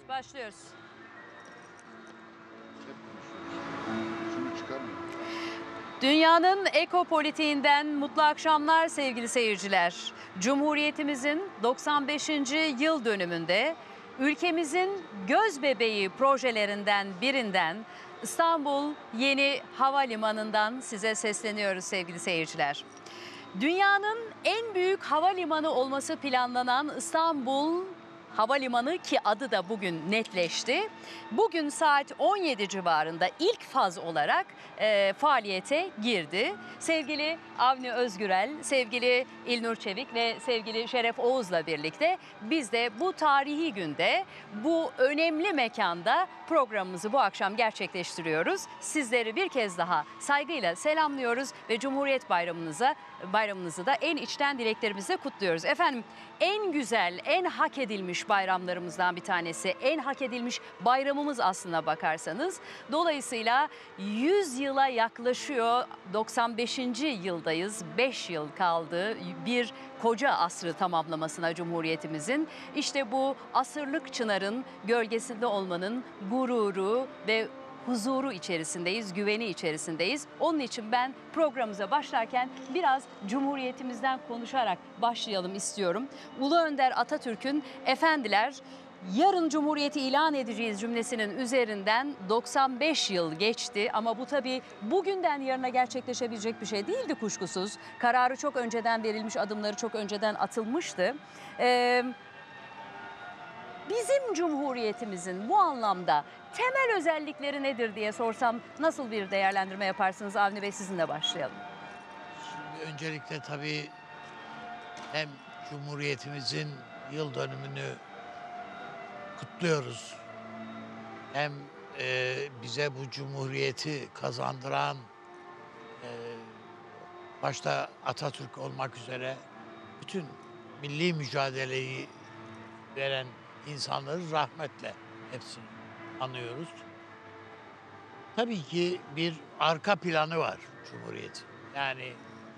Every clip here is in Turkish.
başlıyoruz. Şunu çıkarmıyor. Dünyanın ekopolitiğinden mutlu akşamlar sevgili seyirciler. Cumhuriyetimizin 95. yıl dönümünde ülkemizin göz bebeği projelerinden birinden İstanbul Yeni Havalimanı'ndan size sesleniyoruz sevgili seyirciler. Dünyanın en büyük havalimanı olması planlanan İstanbul Havalimanı, ki adı da bugün netleşti. Bugün saat 17 civarında ilk faz olarak faaliyete girdi. Sevgili Avni Özgürel, sevgili İlnur Çevik ve sevgili Şeref Oğuz'la birlikte biz de bu tarihi günde, bu önemli mekanda programımızı bu akşam gerçekleştiriyoruz. Sizleri bir kez daha saygıyla selamlıyoruz ve Cumhuriyet bayramınızı da en içten dileklerimizle kutluyoruz. Efendim, en güzel, en hak edilmiş bayramlarımızdan bir tanesi, en hak edilmiş bayramımız aslına bakarsanız. Dolayısıyla 100 yıla yaklaşıyor, 95. yıldayız, 5 yıl kaldı bir koca asrı tamamlamasına Cumhuriyetimizin. İşte bu asırlık çınarın gölgesinde olmanın gururu ve huzuru içerisindeyiz, güveni içerisindeyiz. Onun için ben programımıza başlarken biraz Cumhuriyetimizden konuşarak başlayalım istiyorum. Ulu Önder Atatürk'ün "Efendiler, yarın Cumhuriyeti ilan edeceğiz" cümlesinin üzerinden 95 yıl geçti. Ama bu tabii bugünden yarına gerçekleşebilecek bir şey değildi kuşkusuz. Kararı çok önceden verilmiş, adımları çok önceden atılmıştı. Bizim Cumhuriyetimizin bu anlamda temel özellikleri nedir diye sorsam nasıl bir değerlendirme yaparsınız? Avni Bey, sizinle başlayalım. Şimdi öncelikle tabii hem Cumhuriyetimizin yıl dönümünü kutluyoruz. Hem bize bu Cumhuriyeti kazandıran, başta Atatürk olmak üzere bütün milli mücadeleyi veren insanları rahmetle hepsini anıyoruz. Tabii ki bir arka planı var Cumhuriyet'in. Yani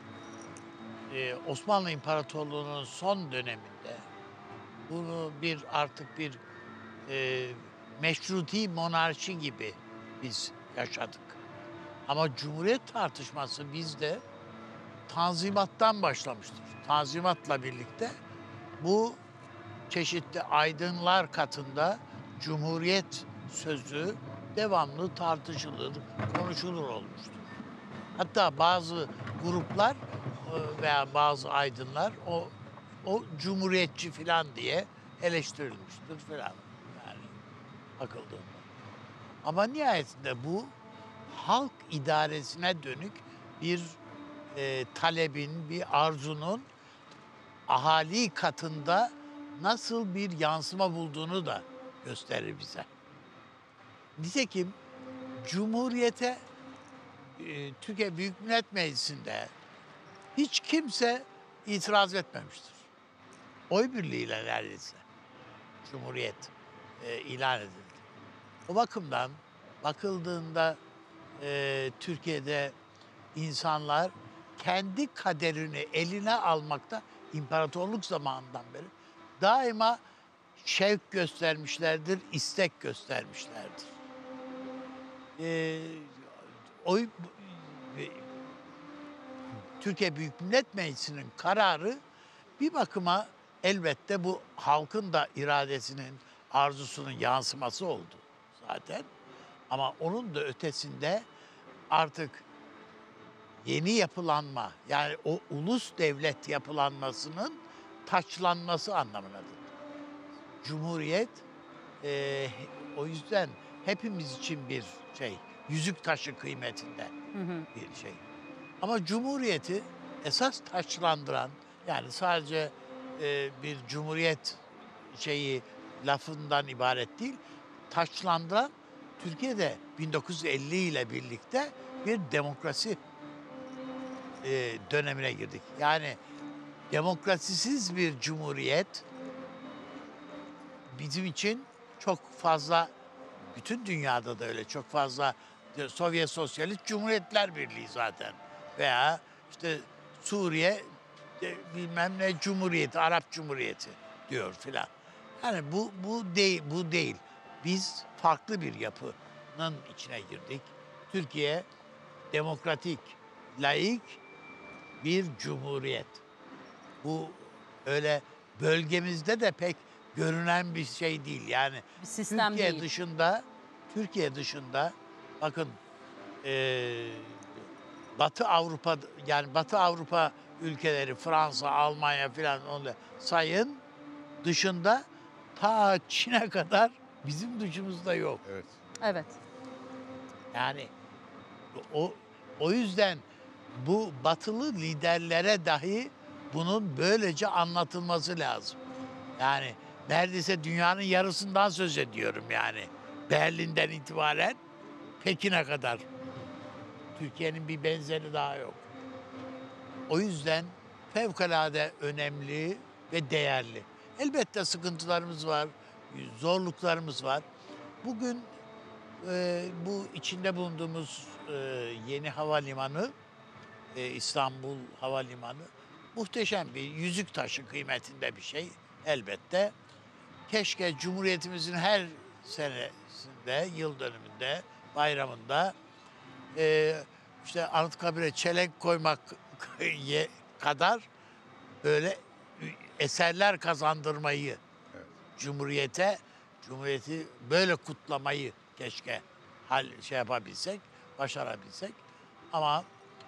Osmanlı İmparatorluğu'nun son döneminde bunu artık bir meşruti monarşi gibi biz yaşadık. Ama Cumhuriyet tartışması bizde Tanzimat'tan başlamıştır. Tanzimat'la birlikte bu çeşitli aydınlar katında Cumhuriyet sözü devamlı tartışılır, konuşulur olmuştur. Hatta bazı gruplar veya bazı aydınlar o cumhuriyetçi falan diye eleştirilmiştir falan. Yani bakıldığında. Ama nihayetinde bu halk idaresine dönük bir talebin, bir arzunun ahali katında nasıl bir yansıma bulduğunu da gösterir bize. Nitekim Cumhuriyete Türkiye Büyük Millet Meclisi'nde hiç kimse itiraz etmemiştir. Oy birliğiyle neredeyse Cumhuriyet ilan edildi. O bakımdan bakıldığında Türkiye'de insanlar kendi kaderini eline almakta imparatorluk zamanından beri daima şevk göstermişlerdir, istek göstermişlerdir. Türkiye Büyük Millet Meclisi'nin kararı bir bakıma elbette bu halkın da iradesinin, arzusunun yansıması oldu zaten. Ama onun da ötesinde artık yeni yapılanma, yani o ulus devlet yapılanmasının taçlanması anlamındadır. Cumhuriyet o yüzden hepimiz için bir yüzük taşı kıymetinde bir şey. Ama Cumhuriyeti esas taçlandıran, yani sadece bir cumhuriyet lafından ibaret değil, taçlandıran Türkiye'de 1950 ile birlikte bir demokrasi dönemine girdik. Yani demokrasisiz bir cumhuriyet bizim için çok fazla, bütün dünyada da öyle, çok fazla Sovyet Sosyalist Cumhuriyetler Birliği zaten veya işte Suriye bilmem ne Cumhuriyeti, Arap Cumhuriyeti diyor filan. Yani bu değil. biz farklı bir yapının içine girdik. Türkiye demokratik, laik bir cumhuriyet. Bu öyle bölgemizde de pek görünen bir şey değil. Yani Bir sistem Türkiye değil. dışında bakın Batı Avrupa, yani Batı Avrupa ülkeleri, Fransa, Almanya filan onu sayın, dışında ta Çin'e kadar bizim dışımızda yok. Evet. Evet. Yani o o yüzden bu batılı liderlere dahi bunun böylece anlatılması lazım. Yani neredeyse dünyanın yarısından söz ediyorum yani. Berlin'den itibaren Pekin'e kadar. Türkiye'nin bir benzeri daha yok. O yüzden fevkalade önemli ve değerli. Elbette sıkıntılarımız var, zorluklarımız var. Bugün bu içinde bulunduğumuz yeni havalimanı, İstanbul Havalimanı muhteşem bir yüzük taşı kıymetinde bir şey elbette. Keşke Cumhuriyetimizin her senesinde, yıl dönümünde, bayramında işte Anıtkabir'e çelenk koymak kadar böyle eserler kazandırmayı, Evet. Cumhuriyeti böyle kutlamayı keşke yapabilsek, başarabilsek. Ama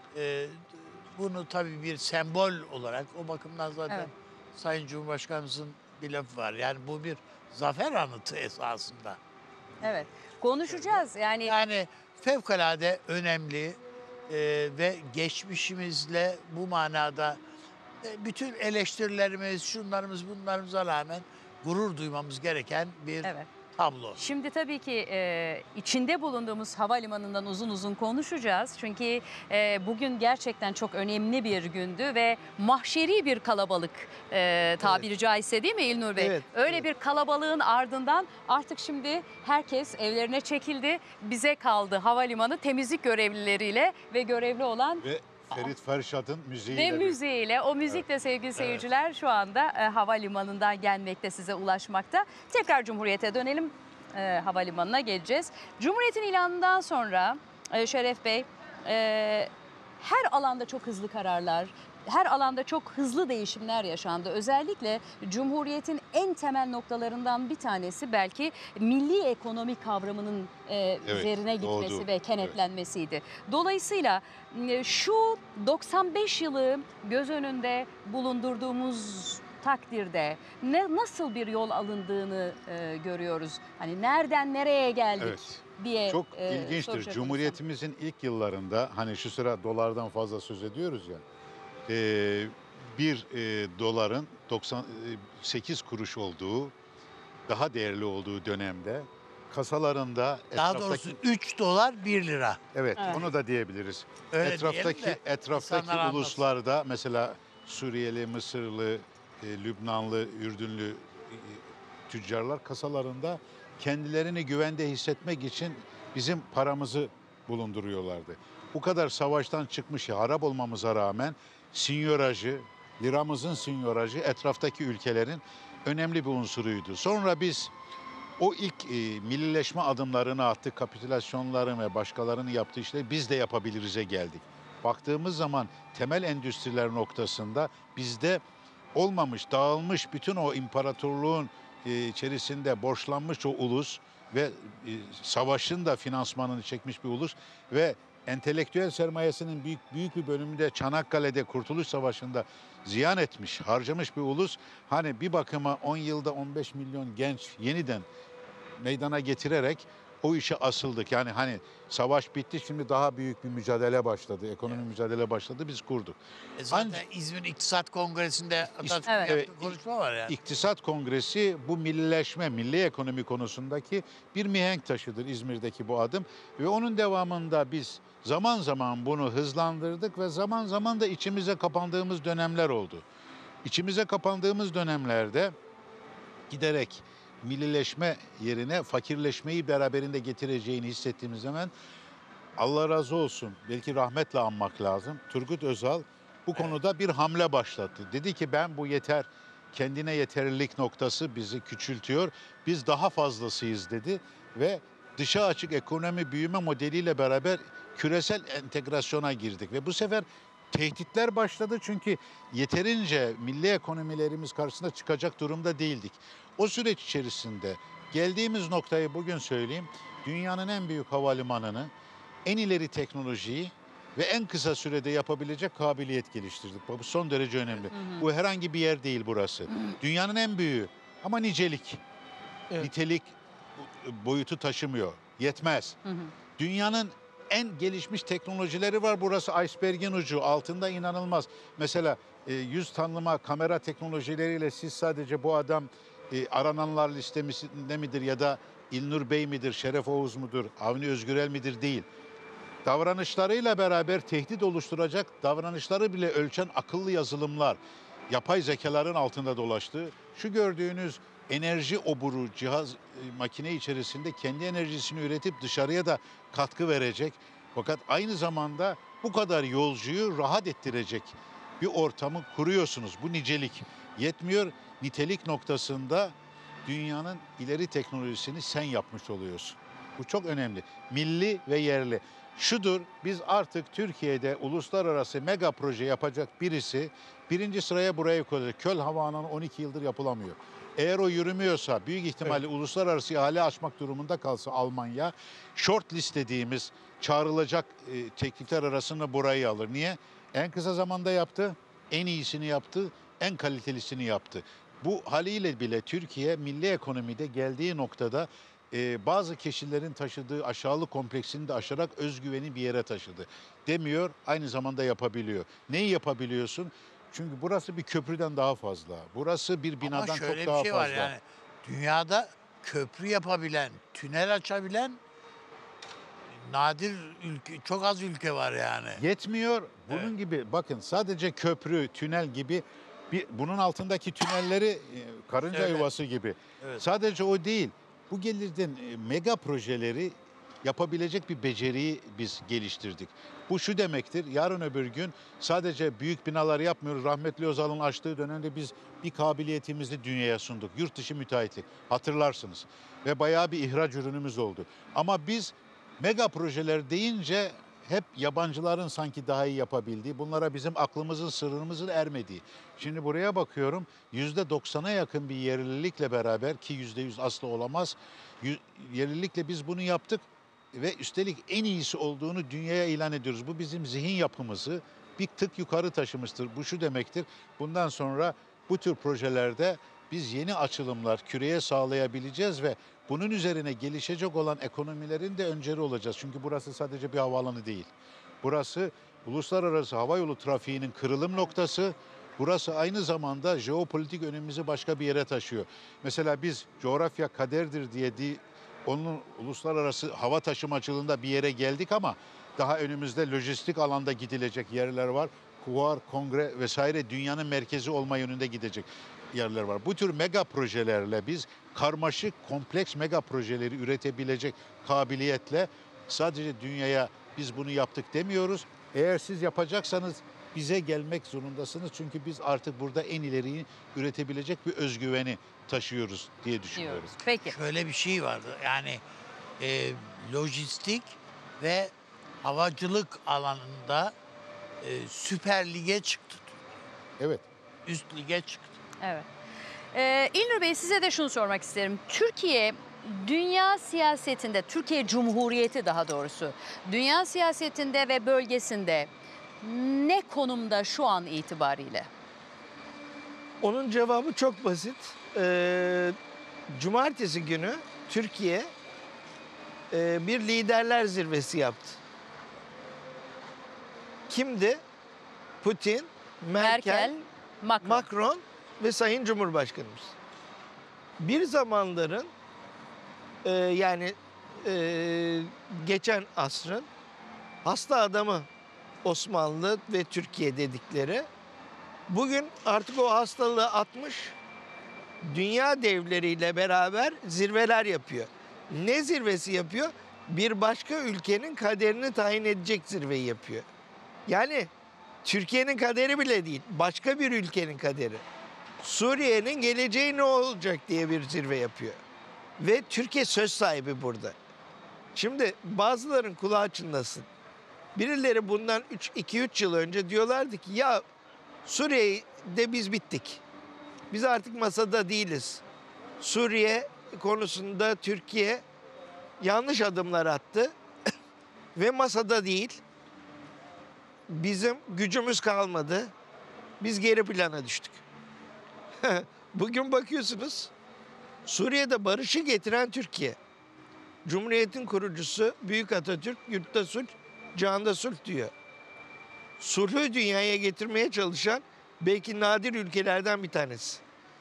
bunu tabii bir sembol olarak, o bakımdan zaten Evet. Sayın Cumhurbaşkanımızın bir lafı var. Yani bu bir zafer anıtı esasında. Evet. Konuşacağız. Yani fevkalade önemli ve geçmişimizle bu manada bütün eleştirilerimiz, şunlarımız, bunlarımıza rağmen gurur duymamız gereken bir Evet. tablo. Şimdi tabii ki içinde bulunduğumuz havalimanından uzun uzun konuşacağız. Çünkü bugün gerçekten çok önemli bir gündü ve mahşeri bir kalabalık tabiri caizse, değil mi İlnur Bey? Evet, Öyle evet. bir kalabalığın ardından artık şimdi herkes evlerine çekildi. Bize kaldı havalimanı temizlik görevlileriyle ve görevli olan Ve Ferit Ferşat'ın ve müziğiyle. müziğiyle, o müzik de sevgili seyirciler şu anda havalimanından gelmekte, size ulaşmakta. Tekrar Cumhuriyet'e dönelim, havalimanına geleceğiz. Cumhuriyet'in ilanından sonra Şeref Bey, her alanda çok hızlı kararlar, her alanda çok hızlı değişimler yaşandı. Özellikle Cumhuriyet'in en temel noktalarından bir tanesi belki milli ekonomi kavramının üzerine gitmesi doğdu. ve kenetlenmesiydi. Dolayısıyla şu 95 yılı göz önünde bulundurduğumuz takdirde nasıl bir yol alındığını görüyoruz. Hani nereden nereye geldik Evet. diye Çok soracak ilginçtir. olursam. Cumhuriyetimizin ilk yıllarında, hani şu sıra dolardan fazla söz ediyoruz ya. Bir doların 98 kuruş olduğu, daha değerli olduğu dönemde kasalarında Daha etraftaki... doğrusu 3 dolar 1 lira. Evet, Evet. onu da diyebiliriz. Öyle diyelim de Etraftaki insanlar anlasın. uluslarda, mesela Suriyeli, Mısırlı, Lübnanlı, Ürdünlü tüccarlar kasalarında kendilerini güvende hissetmek için bizim paramızı bulunduruyorlardı. Bu kadar savaştan çıkmış, harap olmamıza rağmen sinyorajı, liramızın sinyorajı etraftaki ülkelerin önemli bir unsuruydu. Sonra biz o ilk millileşme adımlarını attık, kapitülasyonların ve başkalarının yaptığı işleri biz de yapabiliriz'e geldik. Baktığımız zaman temel endüstriler noktasında bizde olmamış, dağılmış bütün o imparatorluğun içerisinde borçlanmış o ulus ve savaşın da finansmanını çekmiş bir ulus ve entelektüel sermayesinin büyük bir bölümünü de Çanakkale'de Kurtuluş Savaşı'nda ziyan etmiş, harcamış bir ulus. Hani bir bakıma 10 yılda 15 milyon genç yeniden meydana getirerek o işe asıldık. Yani hani savaş bitti, şimdi daha büyük bir mücadele başladı, ekonomi mücadele başladı, biz kurduk. Zaten İzmir İktisat Kongresi'nde Atatürk'ün Evet. yaptığı konuşma var yani. İktisat Kongresi bu millileşme, milli ekonomi konusundaki bir mihenk taşıdır İzmir'deki bu adım. Ve onun devamında biz zaman zaman bunu hızlandırdık ve zaman zaman da içimize kapandığımız dönemler oldu. İçimize kapandığımız dönemlerde giderek millileşme yerine fakirleşmeyi beraberinde getireceğini hissettiğimiz zaman, Allah razı olsun, belki rahmetle anmak lazım, Turgut Özal bu konuda bir hamle başlattı. Dedi ki ben bu yeter, kendine yeterlilik noktası bizi küçültüyor. Biz daha fazlasıyız dedi ve dışa açık ekonomi büyüme modeliyle beraber küresel entegrasyona girdik ve bu sefer tehditler başladı çünkü yeterince milli ekonomilerimiz karşısında çıkacak durumda değildik. O süreç içerisinde geldiğimiz noktayı bugün söyleyeyim. Dünyanın en büyük havalimanını, en ileri teknolojiyi ve en kısa sürede yapabilecek kabiliyet geliştirdik. Bu son derece önemli. Bu herhangi bir yer değil burası. Dünyanın en büyüğü ama nicelik, nitelik boyutu taşımıyor. Yetmez. Dünyanın en gelişmiş teknolojileri var. Burası iceberg'in ucu. Altında inanılmaz. Mesela yüz tanıma kamera teknolojileriyle siz sadece bu adam arananlar listesinde midir ya da İlnur Bey midir, Şeref Oğuz mudur, Avni Özgürel midir değil. Davranışlarıyla beraber tehdit oluşturacak davranışları bile ölçen akıllı yazılımlar, yapay zekaların altında dolaştığı, şu gördüğünüz enerji oburu cihaz, makine içerisinde kendi enerjisini üretip dışarıya da katkı verecek. Fakat aynı zamanda bu kadar yolcuyu rahat ettirecek bir ortamı kuruyorsunuz. Bu nicelik yetmiyor. Nitelik noktasında dünyanın ileri teknolojisini sen yapmış oluyorsun. Bu çok önemli. Milli ve yerli. Şudur, biz artık Türkiye'de uluslararası mega proje yapacak birisi birinci sıraya buraya koyacak. Köl Havaalanı 12 yıldır yapılamıyor. Eğer o yürümüyorsa büyük ihtimalle uluslararası ihale açmak durumunda kalsa Almanya, short list dediğimiz çağrılacak teklifler arasında burayı alır. Niye? En kısa zamanda yaptı, en iyisini yaptı, en kalitelisini yaptı. Bu haliyle bile Türkiye milli ekonomide geldiği noktada bazı kişilerin taşıdığı aşağılık kompleksini de aşarak özgüveni bir yere taşıdı. Demiyor, aynı zamanda yapabiliyor. Neyi yapabiliyorsun? Çünkü burası bir köprüden daha fazla. Burası bir binadan çok daha fazla. Ama şöyle bir şey var yani. Dünyada köprü yapabilen, tünel açabilen nadir ülke, çok az ülke var yani. Yetmiyor. Bunun gibi bakın sadece köprü, tünel gibi bunun altındaki tünelleri karınca yuvası gibi. Evet. Sadece o değil. Bu gelirden mega projeleri yapabilecek bir beceriyi biz geliştirdik. Bu şu demektir, yarın öbür gün sadece büyük binalar yapmıyoruz. Rahmetli Özal'ın açtığı dönemde biz bir kabiliyetimizi dünyaya sunduk. Yurt dışı müteahhitlik, hatırlarsınız. Ve bayağı bir ihraç ürünümüz oldu. Ama biz mega projeler deyince hep yabancıların sanki daha iyi yapabildiği, bunlara bizim aklımızın, sırrımızın ermediği. Şimdi buraya bakıyorum, %90'a yakın bir yerlilikle beraber ki %100 asla olamaz, yerlilikle biz bunu yaptık ve üstelik en iyisi olduğunu dünyaya ilan ediyoruz. Bu bizim zihin yapımızı bir tık yukarı taşımıştır. Bu şu demektir, bundan sonra bu tür projelerde biz yeni açılımlar küreye sağlayabileceğiz ve bunun üzerine gelişecek olan ekonomilerin de önceri olacağız. Çünkü burası sadece bir havaalanı değil. Burası uluslararası havayolu trafiğinin kırılım noktası. Burası aynı zamanda jeopolitik önemimizi başka bir yere taşıyor. Mesela biz coğrafya kaderdir diye onun uluslararası hava taşımacılığında bir yere geldik ama daha önümüzde lojistik alanda gidilecek yerler var. Fuar, kongre vesaire dünyanın merkezi olma yönünde gidecek yerler var. Bu tür mega projelerle biz karmaşık, kompleks mega projeleri üretebilecek kabiliyetle sadece dünyaya biz bunu yaptık demiyoruz. Eğer siz yapacaksanız bize gelmek zorundasınız. Çünkü biz artık burada en ileriyi üretebilecek bir özgüveni taşıyoruz diye düşünüyoruz. Peki. Şöyle bir şey vardı yani lojistik ve havacılık alanında Süper Lig'e çıktı. Evet. Üst lige çıktı. Evet. İlnur Bey, size de şunu sormak isterim. Türkiye dünya siyasetinde, Türkiye Cumhuriyeti daha doğrusu, dünya siyasetinde ve bölgesinde ne konumda şu an itibariyle? Onun cevabı çok basit. Cumartesi günü Türkiye bir liderler zirvesi yaptı. Kimdi? Putin, Merkel, Macron ve Sayın Cumhurbaşkanımız. Bir zamanların geçen asrın hasta adamı Osmanlı ve Türkiye dedikleri bugün artık o hastalığı atmış, dünya devleriyle beraber zirveler yapıyor. Ne zirvesi yapıyor? Bir başka ülkenin kaderini tayin edecek zirveyi yapıyor. Yani Türkiye'nin kaderi bile değil, başka bir ülkenin kaderi. Suriye'nin geleceği ne olacak diye bir zirve yapıyor. Ve Türkiye söz sahibi burada. Şimdi bazıların kulağı çınlasın. Birileri bundan 2-3 yıl önce diyorlardı ki ya Suriye'de biz bittik. Biz artık masada değiliz. Suriye konusunda Türkiye yanlış adımlar attı ve masada değil. Bizim gücümüz kalmadı. Biz geri plana düştük. Bugün bakıyorsunuz Suriye'de barışı getiren Türkiye. Cumhuriyetin kurucusu Büyük Atatürk yurtta sulh, cihanda sulh diyor. Sulhü dünyaya getirmeye çalışan belki nadir ülkelerden bir tanesi.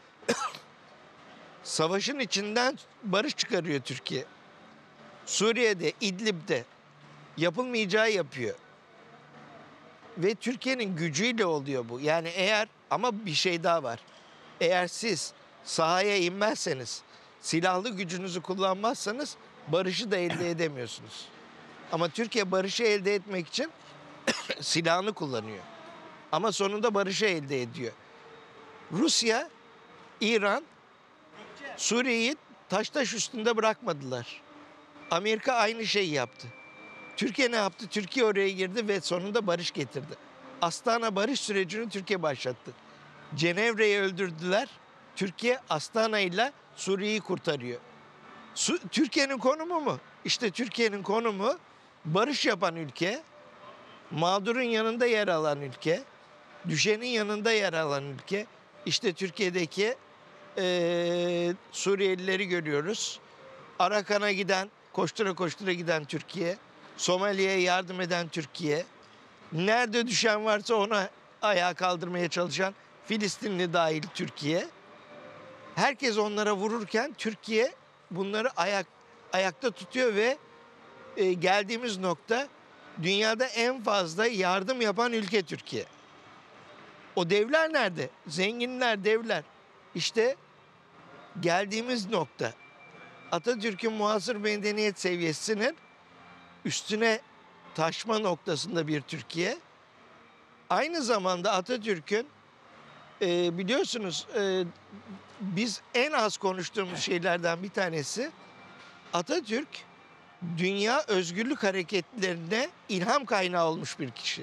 Savaşın içinden barış çıkarıyor Türkiye. Suriye'de, İdlib'de yapılmayacağı yapıyor. Ve Türkiye'nin gücüyle oluyor bu. Yani ama bir şey daha var. Eğer siz sahaya inmezseniz, silahlı gücünüzü kullanmazsanız barışı da elde edemiyorsunuz. Ama Türkiye barışı elde etmek için silahını kullanıyor. Ama sonunda barışı elde ediyor. Rusya, İran, Suriye'yi taş üstünde bırakmadılar. Amerika aynı şeyi yaptı. Türkiye ne yaptı? Türkiye oraya girdi ve sonunda barış getirdi. Astana barış sürecini Türkiye başlattı. Cenevre'yi öldürdüler. Türkiye Astana ile Suriye'yi kurtarıyor. Türkiye'nin konumu mu? İşte Türkiye'nin konumu barış yapan ülke, mağdurun yanında yer alan ülke, düşenin yanında yer alan ülke. İşte Türkiye'deki Suriyelileri görüyoruz. Arakan'a giden, koştura koştura giden Türkiye, Somali'ye yardım eden Türkiye, nerede düşen varsa ona ayağa kaldırmaya çalışan Filistinli dahil Türkiye. Herkes onlara vururken Türkiye bunları ayakta tutuyor ve geldiğimiz nokta dünyada en fazla yardım yapan ülke Türkiye. O devler nerede? Zenginler, devler. İşte geldiğimiz nokta. Atatürk'ün muasır medeniyet seviyesinin üstüne taşma noktasında bir Türkiye. Aynı zamanda Atatürk'ün biliyorsunuz biz en az konuştuğumuz şeylerden bir tanesi Atatürk dünya özgürlük hareketlerine ilham kaynağı olmuş bir kişi.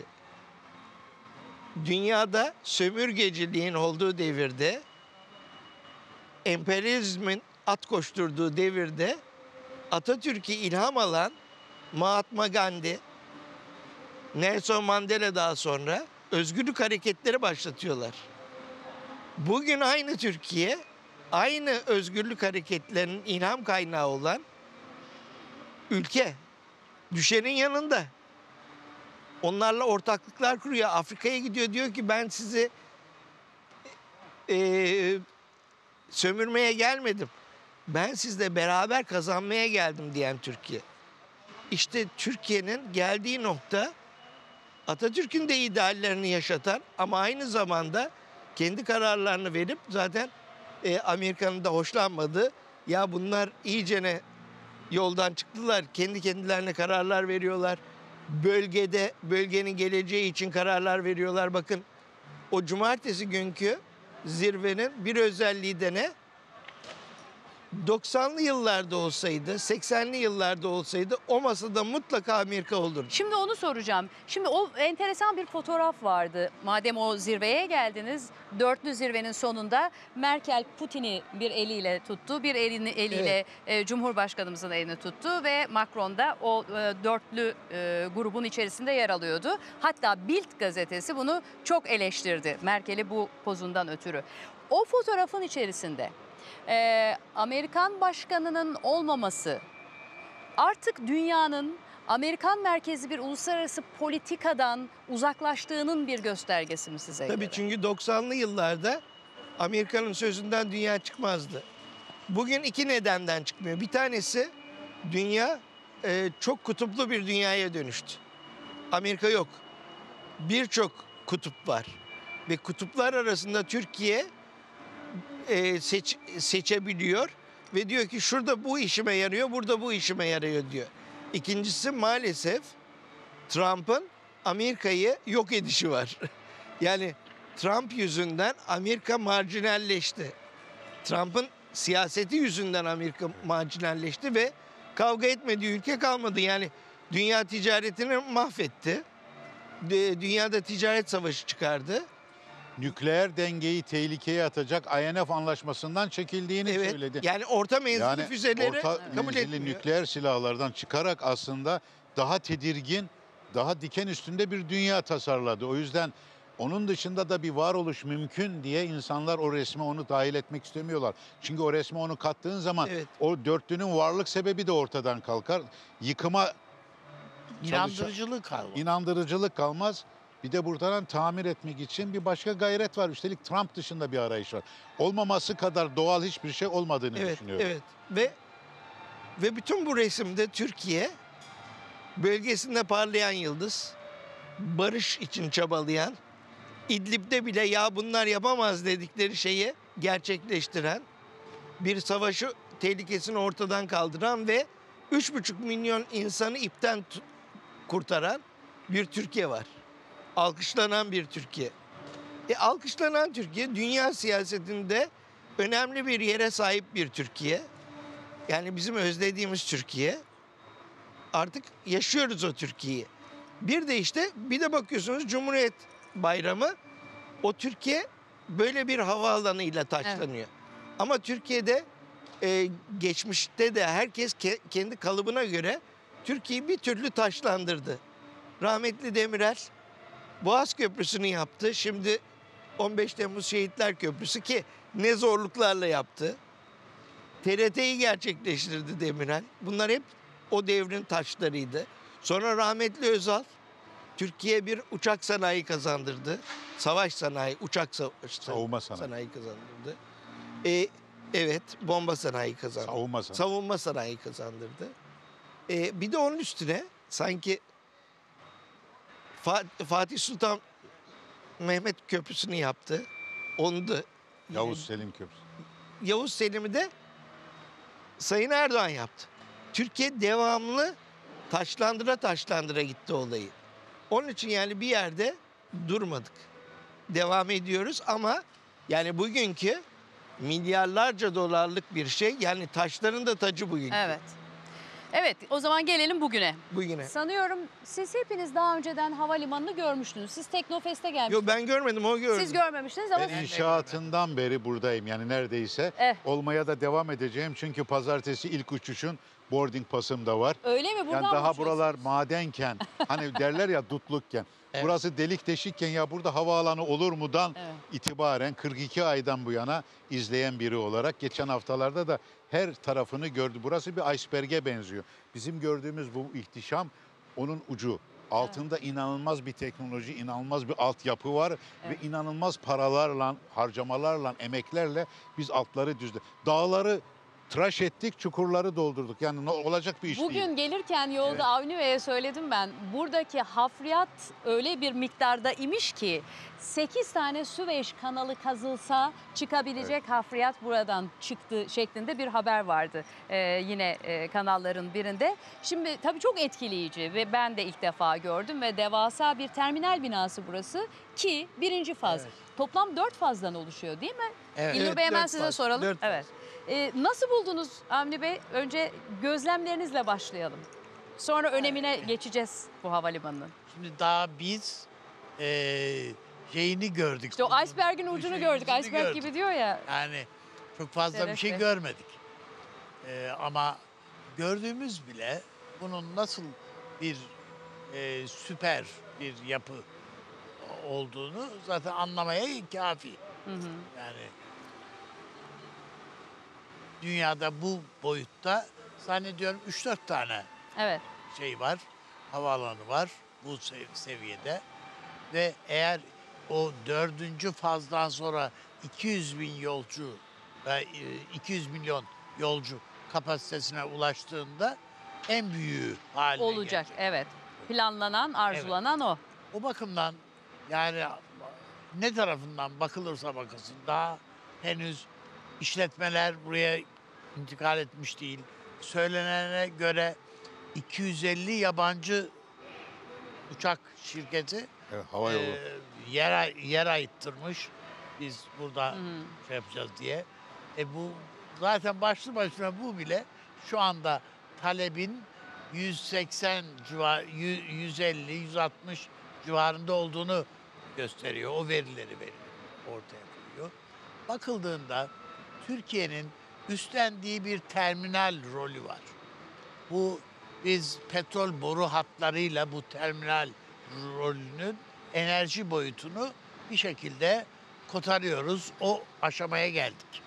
Dünyada sömürgeciliğin olduğu devirde, emperyalizmin at koşturduğu devirde Atatürk'ü ilham alan Mahatma Gandhi, Nelson Mandela daha sonra özgürlük hareketleri başlatıyorlar. Bugün aynı Türkiye, aynı özgürlük hareketlerinin ilham kaynağı olan ülke. Düşenin yanında. Onlarla ortaklıklar kuruyor. Afrika'ya gidiyor, diyor ki ben sizi sömürmeye gelmedim. Ben sizle beraber kazanmaya geldim diyen Türkiye. İşte Türkiye'nin geldiği nokta Atatürk'ün de ideallerini yaşatan ama aynı zamanda kendi kararlarını verip zaten Amerika'nın da hoşlanmadığı, ya bunlar iyicene yoldan çıktılar, kendi kendilerine kararlar veriyorlar. Bölgenin geleceği için kararlar veriyorlar. Bakın o cumartesi günkü zirvenin bir özelliği de ne? 90'lı yıllarda olsaydı, 80'li yıllarda olsaydı o masada mutlaka Amerika olurdu. Şimdi onu soracağım. Şimdi o enteresan bir fotoğraf vardı. Madem o zirveye geldiniz, dörtlü zirvenin sonunda Merkel Putin'i bir eliyle tuttu, bir eliyle Cumhurbaşkanımızın elini tuttu ve Macron da o dörtlü grubun içerisinde yer alıyordu. Hatta Bild gazetesi bunu çok eleştirdi, Merkel'i bu pozundan ötürü. O fotoğrafın içerisinde Amerikan başkanının olmaması artık dünyanın Amerikan merkezli bir uluslararası politikadan uzaklaştığının bir göstergesi mi size göre? Tabii, çünkü 90'lı yıllarda Amerika'nın sözünden dünya çıkmazdı. Bugün iki nedenden çıkmıyor. Bir tanesi, dünya çok kutuplu bir dünyaya dönüştü. Amerika yok. Birçok kutup var. Ve kutuplar arasında Türkiye seçebiliyor ve diyor ki şurada bu işime yarıyor, burada bu işime yarıyor diyor. İkincisi, maalesef Trump'ın Amerika'yı yok edişi var. Yani Trump yüzünden Amerika marjinalleşti. Trump'ın siyaseti yüzünden Amerika marjinalleşti ve kavga etmediği ülke kalmadı. Yani dünya ticaretini mahvetti. Dünyada ticaret savaşı çıkardı. Nükleer dengeyi tehlikeye atacak INF anlaşmasından çekildiğini Evet. söyledi. Yani orta menzilli füzeleri orta kabul menzilli etmiyor. nükleer silahlardan çıkarak aslında daha tedirgin, daha diken üstünde bir dünya tasarladı. O yüzden onun dışında da bir varoluş mümkün diye insanlar o resme onu dahil etmek istemiyorlar. Çünkü o resme onu kattığın zaman Evet. o dörtlünün varlık sebebi de ortadan kalkar. Yıkıma İnandırıcılık kaldı. inandırıcılık kalmaz. Bir de buradan tamir etmek için bir başka gayret var. Üstelik Trump dışında bir arayış var. Olmaması kadar doğal hiçbir şey olmadığını Evet, düşünüyorum. evet. Ve bütün bu resimde Türkiye bölgesinde parlayan yıldız, barış için çabalayan, İdlib'de bile ya bunlar yapamaz dedikleri şeyi gerçekleştiren, bir savaşı tehlikesini ortadan kaldıran ve 3,5 milyon insanı ipten kurtaran bir Türkiye var. Alkışlanan bir Türkiye. Alkışlanan Türkiye dünya siyasetinde önemli bir yere sahip bir Türkiye. Yani bizim özlediğimiz Türkiye. Artık yaşıyoruz o Türkiye'yi. Bir de bakıyorsunuz Cumhuriyet Bayramı, o Türkiye böyle bir havaalanıyla taçlanıyor. Ama Türkiye'de geçmişte de herkes kendi kalıbına göre Türkiye'yi bir türlü taçlandırdı. Rahmetli Demirel Boğaz Köprüsü'nü yaptı. Şimdi 15 Temmuz Şehitler Köprüsü, ki ne zorluklarla yaptı. TRT'yi gerçekleştirdi Demirel. Bunlar hep o devrin taşlarıydı. Sonra rahmetli Özal Türkiye bir uçak sanayi kazandırdı. Savaş sanayi, Savunma sanayi. sanayi kazandırdı. Evet, bomba sanayi kazandırdı. Savunma sanayi kazandırdı. Bir de onun üstüne sanki Fatih Sultan Mehmet Köprüsü'nü yaptı. Onu da Yavuz Selim Köprüsü. Yavuz Selim'i de Sayın Erdoğan yaptı. Türkiye devamlı taşlandıra gitti olayı. Onun için yani bir yerde durmadık. Devam ediyoruz ama yani bugünkü milyarlarca dolarlık bir şey, yani taşların da tacı bugünkü. Evet. Evet, o zaman gelelim bugüne. Bugüne. Sanıyorum siz hepiniz daha önceden havalimanını görmüştünüz. Siz Teknofest'e gelmiştiniz. Yok, ben görmedim, o gördü. Siz görmemiştiniz ama Ben inşaatından beri buradayım, yani neredeyse. Olmaya da devam edeceğim çünkü pazartesi ilk uçuşun boarding pasım da var. öyle mi? Buradan Yani daha mı buralar madenken, hani derler ya dutlukken, burası delik deşikken ya burada havaalanı olur mudan itibaren 42 aydan bu yana izleyen biri olarak geçen haftalarda da her tarafını gördü. Burası bir iceberg'e benziyor. Bizim gördüğümüz bu ihtişam onun ucu. Altında inanılmaz bir teknoloji, inanılmaz bir altyapı var ve inanılmaz paralarla, harcamalarla, emeklerle biz altları dağları tıraş ettik, çukurları doldurduk. Yani olacak bir iş değil. Bugün gelirken yolda Avni Bey'e söyledim ben. Buradaki hafriyat öyle bir miktarda imiş ki 8 tane Süveyş kanalı kazılsa çıkabilecek hafriyat buradan çıktı şeklinde bir haber vardı. Yine kanalların birinde. Şimdi tabii çok etkileyici ve ben de ilk defa gördüm ve devasa bir terminal binası burası ki birinci faz. Toplam 4 fazdan oluşuyor değil mi? Evet. İlnur Bey, hemen 4 size faz, soralım. 4 faz. Evet. Nasıl buldunuz Avni Bey? Önce gözlemlerinizle başlayalım. Sonra önemine geçeceğiz bu havalimanının. Şimdi daha biz şeyini gördük. İşte o iceberg'in ucunu gördük. Ucunu Iceberg gördük. gibi diyor ya. Yani çok fazla bir şey TRT. görmedik. Ama gördüğümüz bile bunun nasıl bir süper bir yapı olduğunu zaten anlamaya kafi. Yani dünyada bu boyutta zannediyorum 3-4 tane Evet. şey var, havaalanı var bu seviyede ve eğer o 4. fazdan sonra 200 bin yolcu ve 200 milyon yolcu kapasitesine ulaştığında en büyüğü haline Olacak. gelecek. Evet. Planlanan, arzulanan o. O bakımdan yani ne tarafından bakılırsa bakılsın daha henüz işletmeler buraya intikal etmiş değil. Söylenene göre 250 yabancı uçak şirketi Evet, hava yolu. Yer ayıttırmış. Biz burada şey yapacağız diye. Bu zaten başlı başına bu bile şu anda talebin 180 150, 160 civarında olduğunu gösteriyor. O verileri ortaya koyuyor. Bakıldığında Türkiye'nin üstlendiği bir terminal rolü var. Biz petrol boru hatlarıyla bu terminal rolünün enerji boyutunu bir şekilde kotarıyoruz. O aşamaya geldik.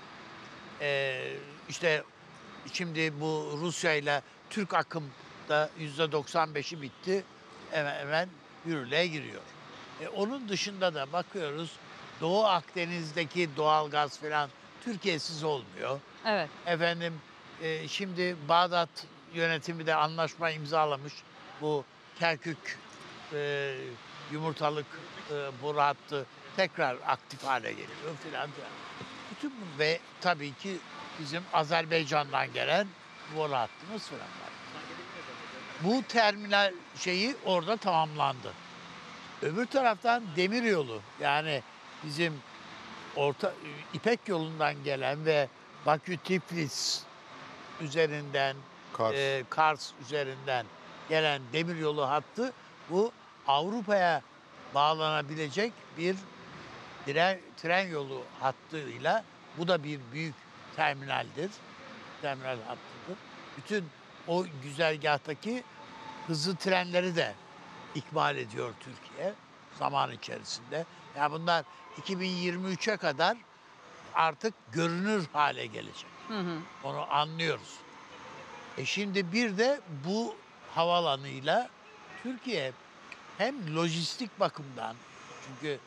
İşte şimdi bu Rusya ile Türk akımda %95'i bitti. Hemen yürürlüğe giriyor. Onun dışında da bakıyoruz Doğu Akdeniz'deki doğalgaz falan Türkiye'siz olmuyor. Evet. Efendim şimdi Bağdat yönetimi de anlaşma imzalamış. Bu Kerkük yumurtalık boru hattı tekrar aktif hale geliyor filan filan. Bütün bu ve tabii ki bizim Azerbaycan'dan gelen boru hattımız filan var. Bu terminal şeyi orada tamamlandı. Öbür taraftan demiryolu, yani bizim İpek yolundan gelen ve Bakü-Tiflis üzerinden, Kars üzerinden gelen demiryolu hattı, bu Avrupa'ya bağlanabilecek bir tren yolu hattıyla, bu da bir büyük terminaldir. Terminal hattıdır. Bütün o güzergahtaki hızlı trenleri de ikmal ediyor Türkiye zaman içerisinde. Yani bunlar 2023'e kadar artık görünür hale gelecek. Onu anlıyoruz. Şimdi bir de bu havalanıyla Türkiye hem lojistik bakımdan, çünkü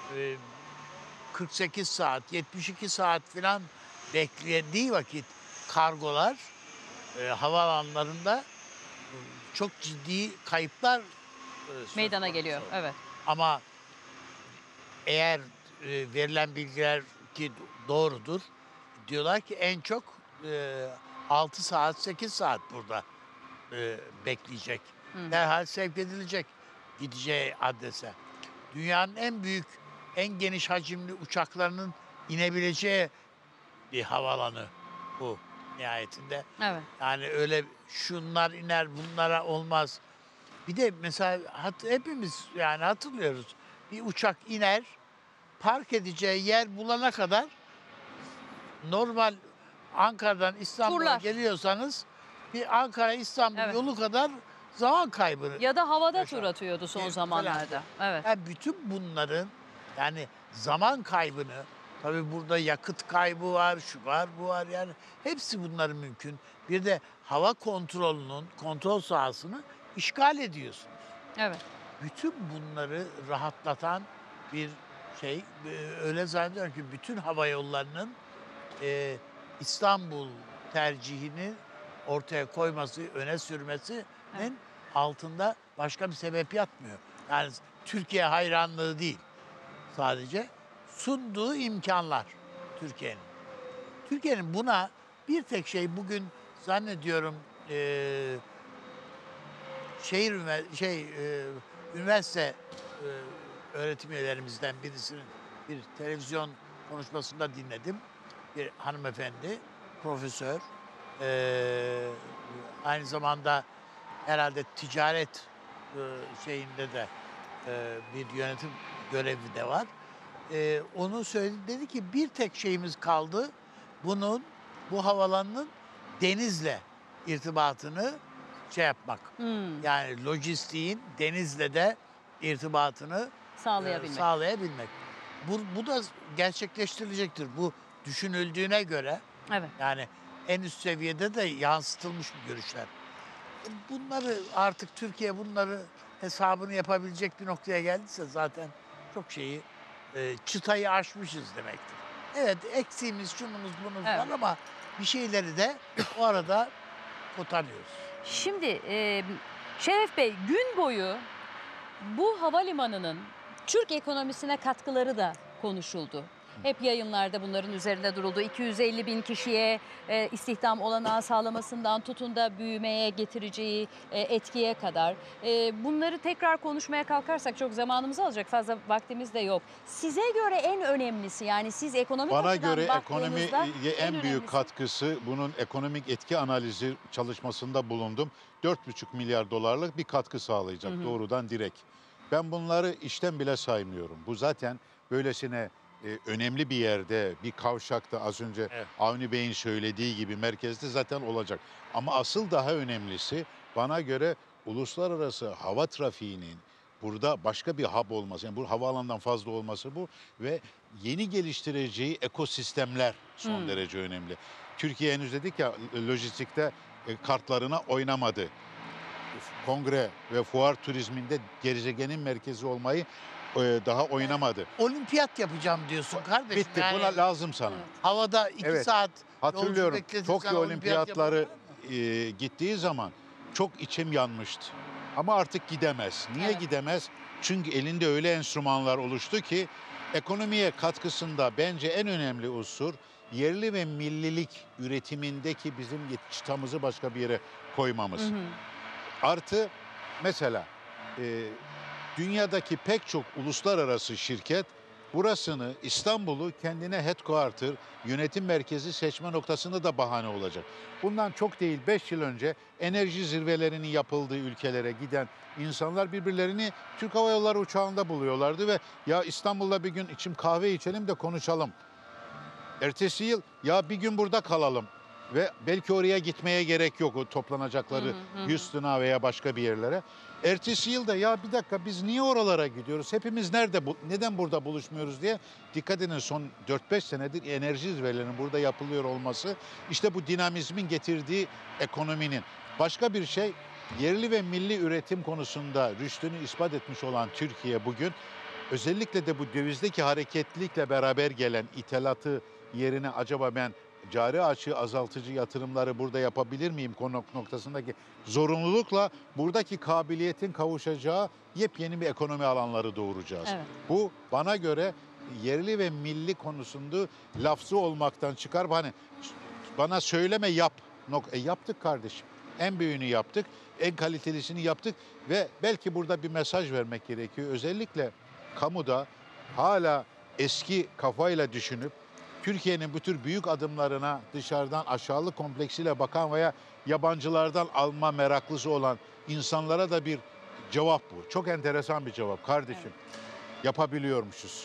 48 saat, 72 saat falan beklediği vakit kargolar havalanlarında çok ciddi kayıplar Meydana geliyor. Evet. Ama eğer verilen bilgiler ki doğrudur, diyorlar ki en çok 6 saat, 8 saat burada bekleyecek. Derhal sevk edilecek gideceği adrese. Dünyanın en büyük, en geniş hacimli uçaklarının inebileceği bir havalanı bu nihayetinde. Evet. Yani öyle şunlar iner, bunlara olmaz. Bir de mesela hepimiz yani hatırlıyoruz. Bir uçak iner, park edeceği yer bulana kadar, normal Ankara'dan İstanbul'a Turlar. geliyorsanız bir Ankara-İstanbul yolu kadar zaman kaybı. Ya da havada yaşar. tur atıyordu son Falan. zamanlarda. Evet. Yani bütün bunların, yani zaman kaybını, tabii burada yakıt kaybı var, şu var, bu var, yani hepsi bunların mümkün. Bir de hava kontrolünün kontrol sahasını işgal ediyorsunuz. Evet. Bütün bunları rahatlatan bir şey. Öyle zannediyorum ki bütün hava yollarının İstanbul tercihini ortaya koyması, öne sürmesinin altında başka bir sebep yatmıyor. Yani Türkiye hayranlığı değil, sadece sunduğu imkanlar Türkiye'nin. Türkiye'nin buna bir tek şey, bugün zannediyorum üniversite öğretim üyelerimizden birisinin bir televizyon konuşmasında dinledim. Bir hanımefendi, profesör, aynı zamanda herhalde ticaret şeyinde de bir yönetim görevi de var. Onu söyledi, dedi ki bir tek şeyimiz kaldı, bu havalanının denizle irtibatını şey yapmak. Yani lojistiğin denizle de irtibatını sağlayabilmek. Bu da gerçekleştirilecektir. Bu düşünüldüğüne göre, Evet. yani en üst seviyede de yansıtılmış bu görüşler. Bunları artık Türkiye bunları hesabını yapabilecek bir noktaya geldiyse zaten çok şeyi, çıtayı aşmışız demektir. Evet, eksiğimiz, şunumuz, bunumuz var ama bir şeyleri de o arada kotarıyoruz. Şimdi Şeref Bey, gün boyu bu havalimanının Türk ekonomisine katkıları da konuşuldu. Hep yayınlarda bunların üzerinde duruldu. 250 bin kişiye istihdam olanağı sağlamasından tutun da büyümeye getireceği etkiye kadar. Bunları tekrar konuşmaya kalkarsak çok zamanımızı alacak, fazla vaktimiz de yok. Size göre en önemlisi, yani siz ekonomik Bana açıdan göre baktığınızda ekonomiye en büyük önemlisi. katkısı, bunun ekonomik etki analizi çalışmasında bulundum. 4,5 milyar dolarlık bir katkı sağlayacak doğrudan direkt. Ben bunları işten bile saymıyorum. Bu zaten böylesine önemli bir yerde, bir kavşakta, az önce Evet. Avni Bey'in söylediği gibi merkezde zaten olacak. Ama asıl daha önemlisi bana göre uluslararası hava trafiğinin burada başka bir hub olması, yani bu havaalanından fazla olması bu ve yeni geliştireceği ekosistemler son derece önemli. Türkiye henüz dedik ya, lojistikte kartlarına oynamadı. Kongre ve fuar turizminde gezegenin merkezi olmayı daha oynamadı. Olimpiyat yapacağım diyorsun kardeşim. Bitti. Yani Buna lazım sana. havada 2 Evet. saat Hatırlıyorum, yolcu bekletirsen Tokyo olimpiyat olimpiyatları yapılır mı? gittiği zaman çok içim yanmıştı. Ama artık gidemez. Niye Evet. gidemez? Çünkü elinde öyle enstrümanlar oluştu ki ekonomiye katkısında bence en önemli unsur yerli ve millilik üretimindeki bizim çıtamızı başka bir yere koymamız. Artı mesela dünyadaki pek çok uluslararası şirket burasını, İstanbul'u kendine headquarter, yönetim merkezi seçme noktasında da bahane olacak. Bundan çok değil 5 yıl önce enerji zirvelerinin yapıldığı ülkelere giden insanlar birbirlerini Türk Hava Yolları uçağında buluyorlardı ve ya İstanbul'da bir gün içim kahve içelim de konuşalım. Ertesi yıl ya bir gün burada kalalım ve belki oraya gitmeye gerek yok, o toplanacakları Houston'a veya başka bir yerlere. Ertesi yıl da ya bir dakika biz niye oralara gidiyoruz? Hepimiz neden burada buluşmuyoruz diye dikkat edin, son 4-5 senedir enerji zirvelerinin burada yapılıyor olması işte bu dinamizmin getirdiği ekonominin. Başka bir şey, yerli ve milli üretim konusunda rüştünü ispat etmiş olan Türkiye bugün özellikle de bu dövizdeki hareketlilikle beraber gelen ithalatı yerine acaba ben cari açığı azaltıcı yatırımları burada yapabilir miyim noktasındaki zorunlulukla buradaki kabiliyetin kavuşacağı yepyeni bir ekonomi alanları doğuracağız. Evet. Bu bana göre yerli ve milli konusunda lafzı olmaktan çıkar. Hani bana söyleme yap. Yaptık kardeşim. En büyüğünü yaptık. En kalitelisini yaptık ve belki burada bir mesaj vermek gerekiyor. Özellikle kamuda hala eski kafayla düşünüp Türkiye'nin bu tür büyük adımlarına dışarıdan aşağılık kompleksiyle bakan veya yabancılardan alma meraklısı olan insanlara da bir cevap bu. Çok enteresan bir cevap kardeşim. Yapabiliyormuşuz.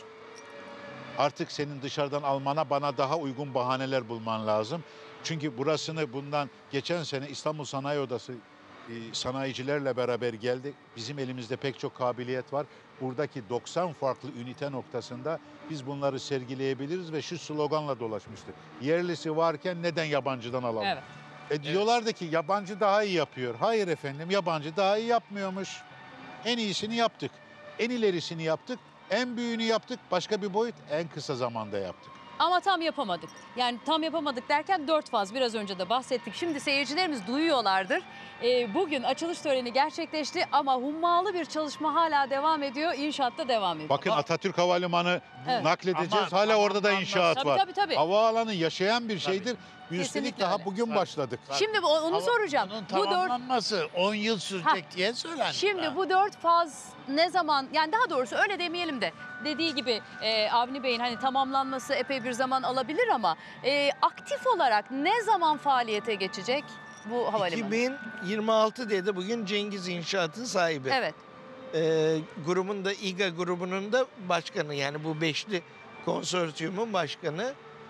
Artık senin dışarıdan almana bana daha uygun bahaneler bulman lazım. Çünkü burasını bundan geçen sene İstanbul Sanayi Odası sanayicilerle beraber geldi. Bizim elimizde pek çok kabiliyet var. Buradaki 90 farklı ünite noktasında biz bunları sergileyebiliriz ve şu sloganla dolaşmıştı. Yerlisi varken neden yabancıdan alalım? Evet. Diyorlardı ki yabancı daha iyi yapıyor. Hayır efendim, yabancı daha iyi yapmıyormuş. En iyisini yaptık. En ilerisini yaptık. En büyüğünü yaptık. Başka bir boyut en kısa zamanda yaptık. Ama tam yapamadık. Yani tam yapamadık derken 4 faz, biraz önce de bahsettik. Şimdi seyircilerimiz duyuyorlardır. Bugün açılış töreni gerçekleşti ama hummalı bir çalışma hala devam ediyor. İnşaatta devam ediyor. Bakın Atatürk Havalimanı Evet. nakledeceğiz. Ama Hala orada da tamamlanmaz. inşaat var. Tabii. Havaalanı yaşayan bir şeydir. Üstelik Kesinlikle daha öyle. bugün Tabii. başladık. Şimdi onu soracağım. Bunun Bu 4 tamamlanması 10 yıl sürecek diye söylendi. Şimdi bu 4 faz ne zaman, yani daha doğrusu öyle demeyelim de dediği gibi Avni Bey'in hani tamamlanması epey bir zaman alabilir ama aktif olarak ne zaman faaliyete geçecek bu havalimanı? 2026 dedi bugün Cengiz İnşaat'ın sahibi. Evet. Grubun da İGA grubunun da başkanı, yani bu beşli konsorsiyumun başkanı.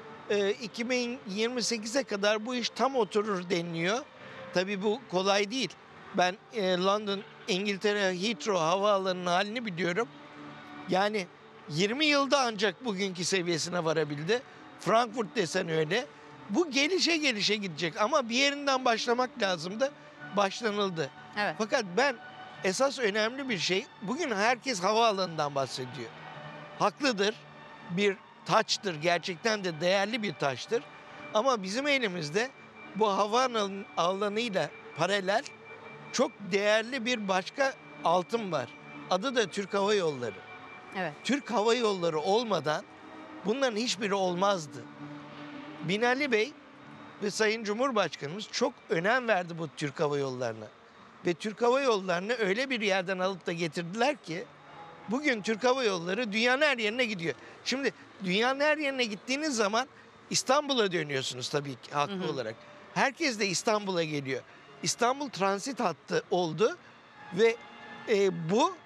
2028'e kadar bu iş tam oturur deniliyor. Tabii bu kolay değil. Ben London, İngiltere Heathrow havaalanının halini biliyorum. Yani 20 yılda ancak bugünkü seviyesine varabildi. Frankfurt desen öyle. Bu gelişe gidecek ama bir yerinden başlamak lazımdı. Başlanıldı. Evet. Fakat ben esas önemli bir şey, bugün herkes havaalanından bahsediyor. Haklıdır. Bir taçtır. Gerçekten de değerli bir taçtır. Ama bizim elimizde bu havaalanıyla paralel çok değerli bir başka altın var. Adı da Türk Hava Yolları. Evet. Türk Hava Yolları olmadan Bunların hiçbiri olmazdı. Binali Bey ve Sayın Cumhurbaşkanımız çok önem verdi bu Türk Hava Yolları'na. Ve Türk Hava Yolları'nı öyle bir yerden alıp da getirdiler ki bugün Türk Hava Yolları dünyanın her yerine gidiyor. Şimdi dünyanın her yerine gittiğiniz zaman İstanbul'a dönüyorsunuz tabii ki haklı olarak. Herkes de İstanbul'a geliyor. İstanbul transit hattı oldu ve bu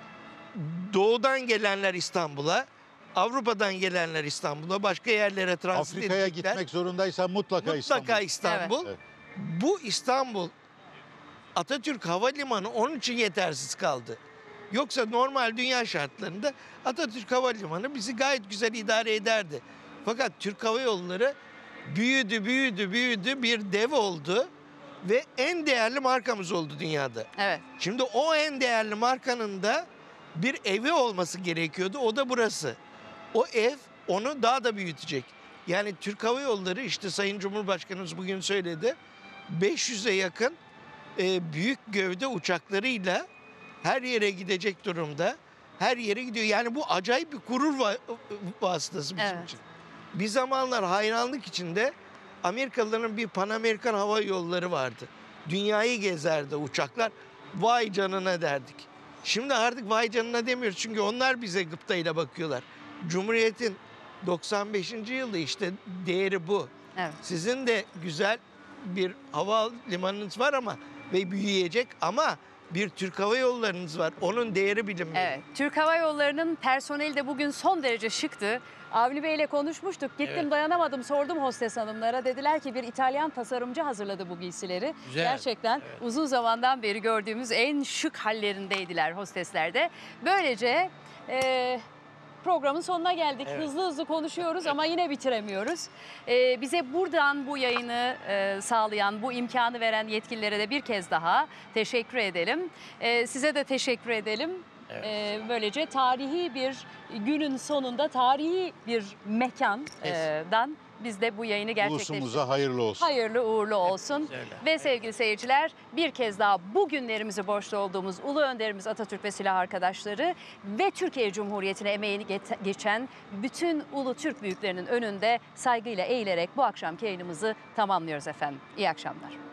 doğudan gelenler İstanbul'a, Avrupa'dan gelenler İstanbul'a, başka yerlere transit Afrika'ya edecekler. gitmek zorundaysa mutlaka İstanbul. İstanbul. Evet. Bu İstanbul Atatürk Havalimanı onun için yetersiz kaldı. Yoksa normal dünya şartlarında Atatürk Havalimanı bizi gayet güzel idare ederdi. Fakat Türk Hava Yolları büyüdü bir dev oldu ve en değerli markamız oldu dünyada. Evet. Şimdi o en değerli markanın da bir evi olması gerekiyordu. O da burası. O ev onu daha da büyütecek. Yani Türk Hava Yolları işte Sayın Cumhurbaşkanımız bugün söyledi. 500'e yakın büyük gövde uçaklarıyla her yere gidecek durumda. Her yere gidiyor. Yani bu acayip bir gurur vasıtası bizim Evet. için. Bir zamanlar hayranlık içinde Amerikalıların bir Pan Amerikan Hava Yolları vardı. Dünyayı gezerdi uçaklar. Vay canına derdik. Şimdi artık vay canına demiyoruz çünkü onlar bize gıptayla bakıyorlar. Cumhuriyet'in 95. yılı işte değeri bu. Evet. Sizin de güzel bir havalimanınız var ama ve büyüyecek ama bir Türk Hava Yollarınız var. Onun değeri bilinmeli. Evet. Türk Hava Yolları'nın personeli de bugün son derece şıktı. Avni Bey ile konuşmuştuk. Gittim Evet. dayanamadım, sordum hostes hanımlara. Dediler ki bir İtalyan tasarımcı hazırladı bu giysileri. Güzel. Gerçekten Evet. uzun zamandan beri gördüğümüz en şık hallerindeydiler hostesler de. Böylece programın sonuna geldik. Evet. Hızlı hızlı konuşuyoruz ama yine bitiremiyoruz. Bize buradan bu yayını sağlayan, bu imkanı veren yetkililere de bir kez daha teşekkür edelim. Size de teşekkür edelim. Evet. Böylece tarihi bir günün sonunda tarihi bir mekandan biz de bu yayını gerçekleştirdik. Ulusumuza hayırlı olsun. Hayırlı uğurlu olsun. öyle. Ve sevgili seyirciler, bir kez daha bugünlerimizi borçlu olduğumuz Ulu Önderimiz Atatürk ve silah arkadaşları ve Türkiye Cumhuriyeti'ne emeğini geçen bütün Ulu Türk büyüklerinin önünde saygıyla eğilerek bu akşamki yayınımızı tamamlıyoruz efendim. İyi akşamlar.